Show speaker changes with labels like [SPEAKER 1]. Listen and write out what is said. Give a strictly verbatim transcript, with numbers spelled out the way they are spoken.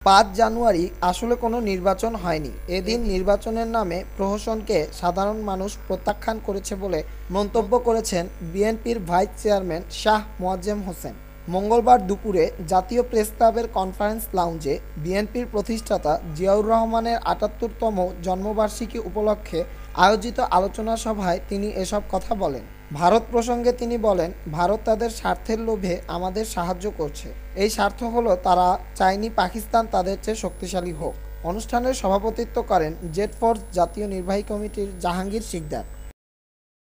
[SPEAKER 1] পাঁচ জানুয়ারি আসলে কোনো নির্বাচন হয়নি। এদিন নির্বাচনের নামে প্রহসনকে সাধারণ মানুষ প্রত্যাখ্যান করেছে বলে মন্তব্য করেছেন বিএনপির ভাইস চেয়ারম্যান শাহ মোয়াজ্জেম হোসেন। মঙ্গলবার দুপুরে জাতীয় প্রেস ক্লাবের কনফারেন্স লাউঞ্জে বিএনপির প্রতিষ্ঠাতা জিয়াউর রহমানের আটাত্তরতম জন্মবার্ষিকী উপলক্ষে আয়োজিত আলোচনা সভায় তিনি এসব কথা বলেন। ভারত প্রসঙ্গে তিনি বলেন, ভারত তাদের স্বার্থের লোভে আমাদের সাহায্য করছে। এই স্বার্থ হলো তারা চায়নি পাকিস্তান তাদের চেয়ে শক্তিশালী হোক। অনুষ্ঠানের সভাপতিত্ব করেন জেড ফোর্স জাতীয় নির্বাহী কমিটির জাহাঙ্গীর শিকদার।